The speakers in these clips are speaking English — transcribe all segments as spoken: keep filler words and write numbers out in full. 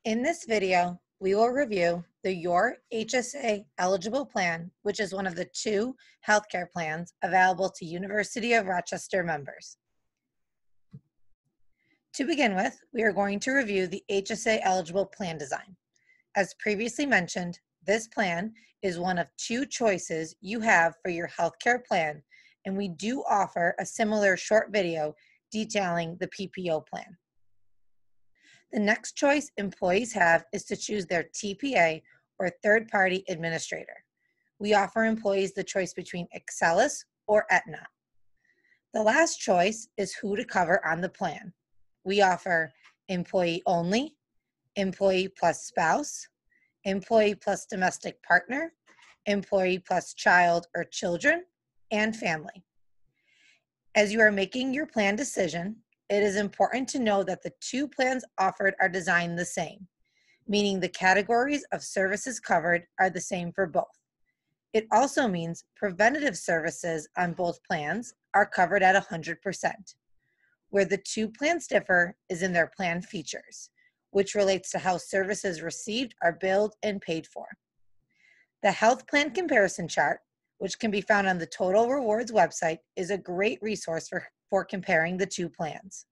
In this video, we will review the Your H S A Eligible Plan, which is one of the two healthcare plans available to University of Rochester members. To begin with, we are going to review the H S A Eligible Plan design. As previously mentioned, this plan is one of two choices you have for your healthcare plan, and we do offer a similar short video detailing the P P O plan. The next choice employees have is to choose their T P A or third-party administrator. We offer employees the choice between Excellis or Aetna. The last choice is who to cover on the plan. We offer employee only, employee plus spouse, employee plus domestic partner, employee plus child or children, and family. As you are making your plan decision, it is important to know that the two plans offered are designed the same, meaning the categories of services covered are the same for both. It also means preventative services on both plans are covered at one hundred percent. Where the two plans differ is in their plan features, which relates to how services received are billed and paid for. The health plan comparison chart, which can be found on the Total Rewards website, is a great resource for, for comparing the two plans.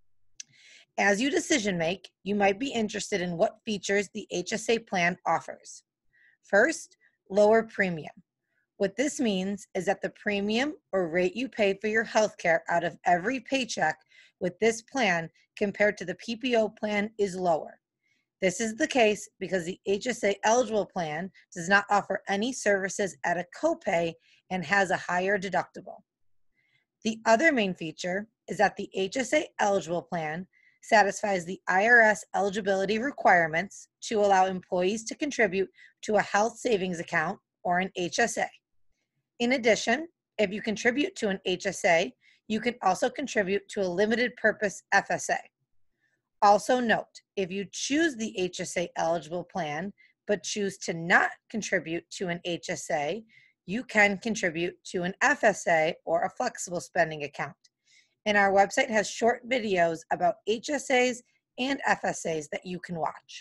As you decision make, you might be interested in what features the H S A plan offers. First, lower premium. What this means is that the premium or rate you pay for your health care out of every paycheck with this plan compared to the P P O plan is lower. This is the case because the H S A eligible plan does not offer any services at a copay and has a higher deductible. The other main feature is that the H S A eligible plan satisfies the I R S eligibility requirements to allow employees to contribute to a health savings account or an H S A. In addition, if you contribute to an H S A, you can also contribute to a limited purpose F S A. Also note, if you choose the H S A eligible plan, but choose to not contribute to an H S A, you can contribute to an F S A or a flexible spending account. And our website has short videos about H S As and F S As that you can watch.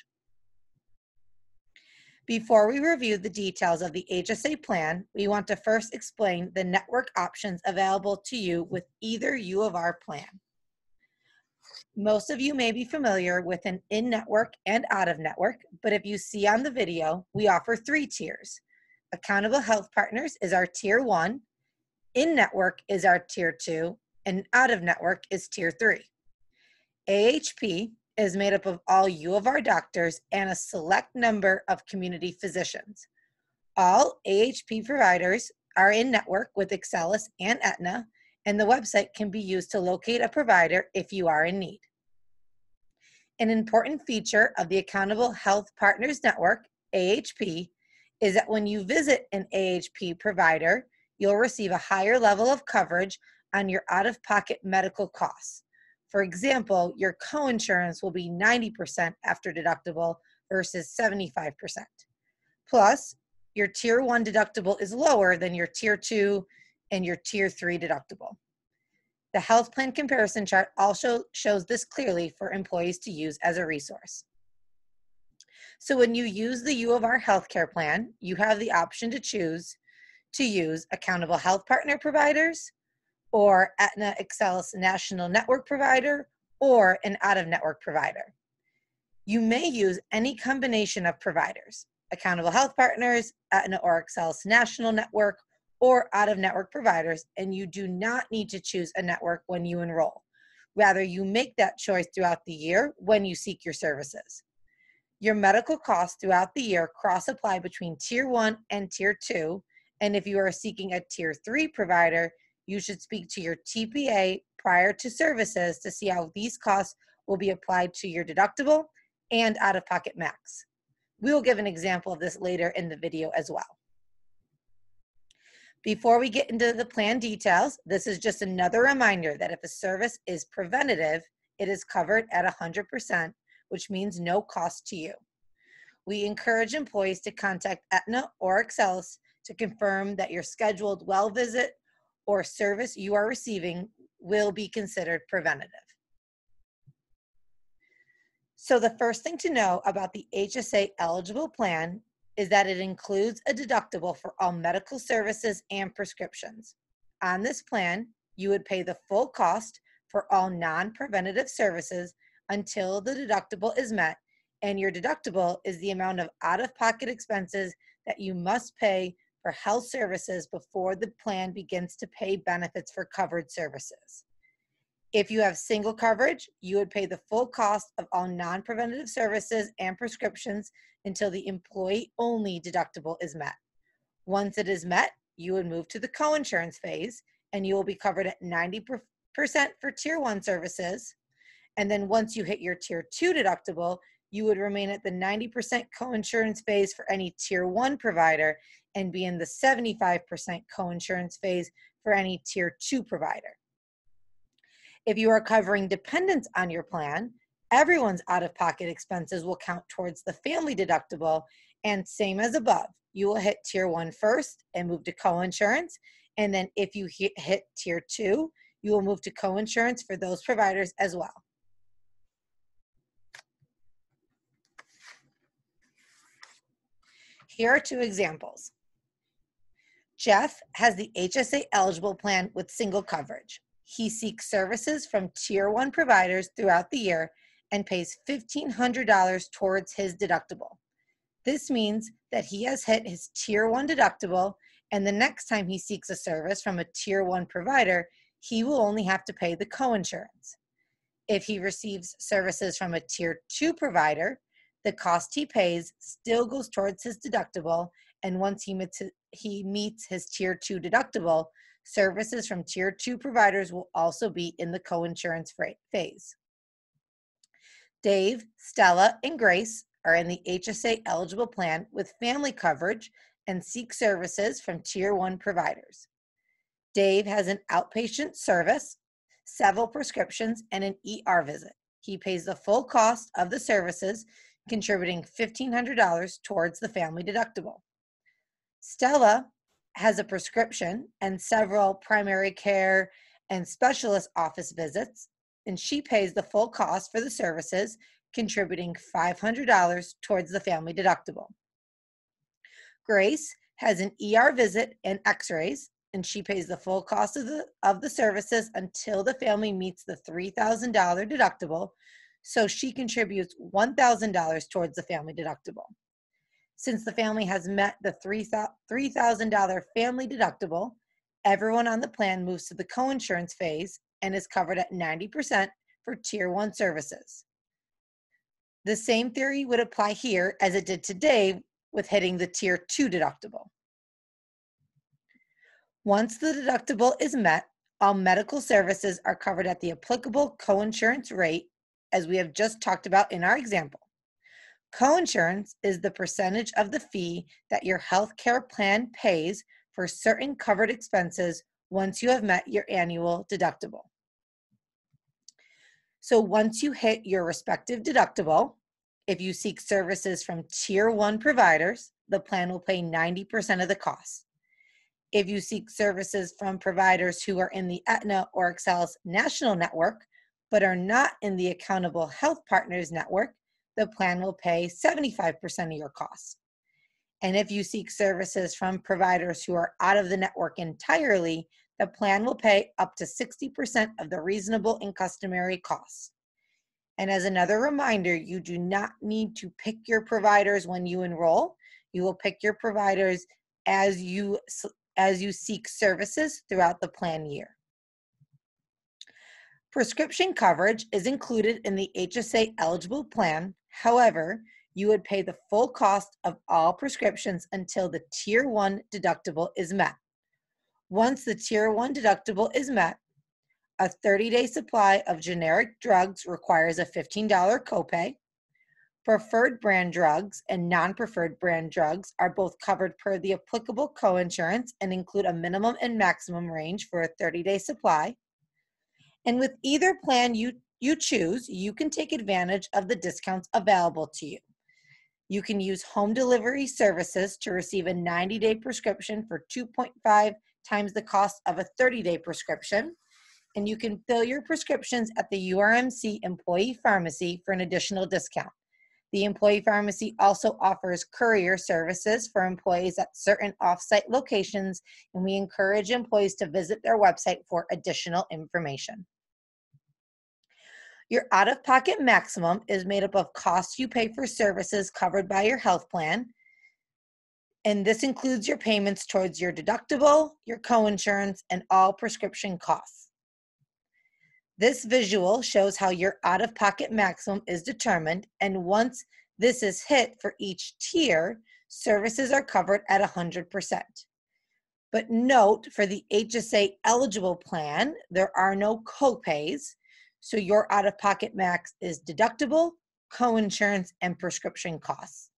Before we review the details of the H S A plan, we want to first explain the network options available to you with either U of R plan. Most of you may be familiar with an in-network and out-of-network, but if you see on the video, we offer three tiers. Accountable Health Partners is our tier one, in-network is our tier two, and out-of-network is tier three. A H P is made up of all U of R doctors and a select number of community physicians. All A H P providers are in network with Excellis and Aetna, and the website can be used to locate a provider if you are in need. An important feature of the Accountable Health Partners Network, A H P, is that when you visit an A H P provider, you'll receive a higher level of coverage on your out-of-pocket medical costs. For example, your coinsurance will be ninety percent after deductible versus seventy-five percent. Plus, your tier one deductible is lower than your tier two and your tier three deductible. The health plan comparison chart also shows this clearly for employees to use as a resource. So when you use the U of R healthcare plan, you have the option to choose to use Accountable Health Partner providers, or Aetna Excellis National Network provider, or an out-of-network provider. You may use any combination of providers, Accountable Health Partners, Aetna or Excellis National Network, or out-of-network providers, and you do not need to choose a network when you enroll. Rather, you make that choice throughout the year when you seek your services. Your medical costs throughout the year cross-apply between tier one and tier two, and if you are seeking a tier three provider, you should speak to your T P A prior to services to see how these costs will be applied to your deductible and out-of-pocket max. We will give an example of this later in the video as well. Before we get into the plan details, this is just another reminder that if a service is preventative, it is covered at one hundred percent, which means no cost to you. We encourage employees to contact Aetna or Excellis to confirm that your scheduled well visit or service you are receiving will be considered preventative. So the first thing to know about the H S A eligible plan is that it includes a deductible for all medical services and prescriptions. On this plan, you would pay the full cost for all non-preventative services until the deductible is met, and your deductible is the amount of out-of-pocket expenses that you must pay for health services before the plan begins to pay benefits for covered services. If you have single coverage, you would pay the full cost of all non-preventative services and prescriptions until the employee-only deductible is met. Once it is met, you would move to the coinsurance phase, and you will be covered at ninety percent for Tier one services. And then once you hit your Tier two deductible, you would remain at the ninety percent coinsurance phase for any Tier one provider and be in the seventy-five percent coinsurance phase for any Tier two provider. If you are covering dependents on your plan, everyone's out-of-pocket expenses will count towards the family deductible, and same as above, you will hit Tier one first and move to coinsurance, and then if you hit, hit Tier two, you will move to coinsurance for those providers as well. Here are two examples. Jeff has the H S A eligible plan with single coverage. He seeks services from Tier one providers throughout the year and pays fifteen hundred dollars towards his deductible. This means that he has hit his Tier one deductible, and the next time he seeks a service from a Tier one provider, he will only have to pay the coinsurance. If he receives services from a Tier two provider, the cost he pays still goes towards his deductible, and once he meets, he meets his Tier two deductible, services from Tier two providers will also be in the coinsurance phase. Dave, Stella, and Grace are in the H S A eligible plan with family coverage and seek services from Tier one providers. Dave has an outpatient service, several prescriptions, and an E R visit. He pays the full cost of the services, contributing fifteen hundred dollars towards the family deductible. Stella has a prescription and several primary care and specialist office visits, and she pays the full cost for the services, contributing five hundred dollars towards the family deductible. Grace has an E R visit and x-rays, and she pays the full cost of the, of the services until the family meets the three thousand dollars deductible, so she contributes one thousand dollars towards the family deductible. Since the family has met the three thousand dollars family deductible, everyone on the plan moves to the coinsurance phase and is covered at ninety percent for Tier one services. The same theory would apply here as it did to Dave with hitting the Tier two deductible. Once the deductible is met, all medical services are covered at the applicable coinsurance rate, as we have just talked about in our example. Coinsurance is the percentage of the fee that your health care plan pays for certain covered expenses once you have met your annual deductible. So once you hit your respective deductible, if you seek services from Tier one providers, the plan will pay ninety percent of the cost. If you seek services from providers who are in the Aetna or Excellus national network, but are not in the Accountable Health Partners network, the plan will pay seventy-five percent of your costs. And if you seek services from providers who are out of the network entirely, the plan will pay up to sixty percent of the reasonable and customary costs. And as another reminder, you do not need to pick your providers when you enroll. You will pick your providers as you, as you seek services throughout the plan year. Prescription coverage is included in the H S A eligible plan. However, you would pay the full cost of all prescriptions until the Tier one deductible is met. Once the Tier one deductible is met, a thirty-day supply of generic drugs requires a fifteen dollars copay. Preferred brand drugs and non-preferred brand drugs are both covered per the applicable coinsurance and include a minimum and maximum range for a thirty-day supply. And with either plan you, you choose, you can take advantage of the discounts available to you. You can use home delivery services to receive a ninety-day prescription for two point five times the cost of a thirty-day prescription. and you can fill your prescriptions at the U R M C Employee Pharmacy for an additional discount. The Employee Pharmacy also offers courier services for employees at certain off-site locations, and we encourage employees to visit their website for additional information. Your out-of-pocket maximum is made up of costs you pay for services covered by your health plan, and this includes your payments towards your deductible, your coinsurance, and all prescription costs. This visual shows how your out-of-pocket maximum is determined, and once this is hit for each tier, services are covered at one hundred percent. But note, for the H S A eligible plan, there are no copays, so your out-of-pocket max is deductible, coinsurance, and prescription costs.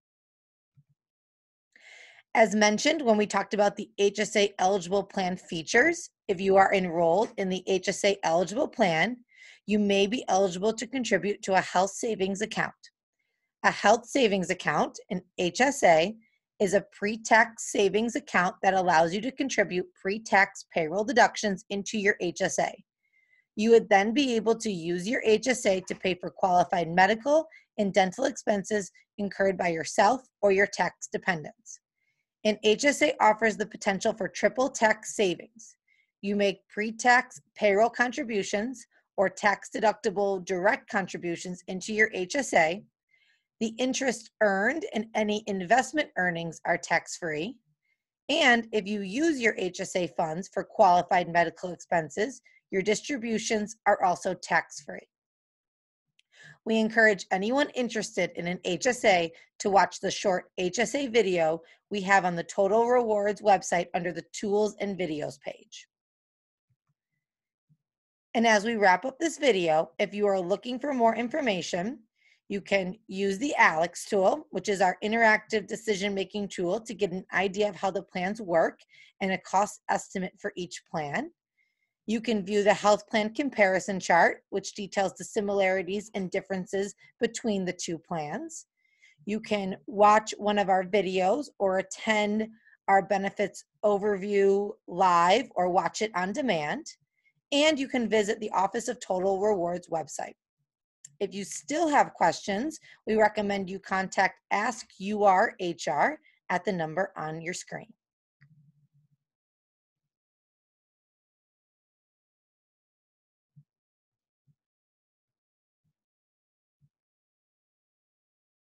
As mentioned when we talked about the H S A eligible plan features, if you are enrolled in the H S A eligible plan, you may be eligible to contribute to a health savings account. A health savings account, an H S A, is a pre-tax savings account that allows you to contribute pre-tax payroll deductions into your H S A. You would then be able to use your H S A to pay for qualified medical and dental expenses incurred by yourself or your tax dependents. An H S A offers the potential for triple tax savings. You make pre-tax payroll contributions or tax-deductible direct contributions into your H S A. The interest earned and any investment earnings are tax-free. And if you use your H S A funds for qualified medical expenses, your distributions are also tax-free. We encourage anyone interested in an H S A to watch the short H S A video we have on the Total Rewards website under the Tools and Videos page. And as we wrap up this video, if you are looking for more information, you can use the ALEKS tool, which is our interactive decision-making tool, to get an idea of how the plans work and a cost estimate for each plan. You can view the health plan comparison chart, which details the similarities and differences between the two plans. You can watch one of our videos or attend our benefits overview live or watch it on demand. And you can visit the Office of Total Rewards website. If you still have questions, we recommend you contact Ask U R H R at the number on your screen.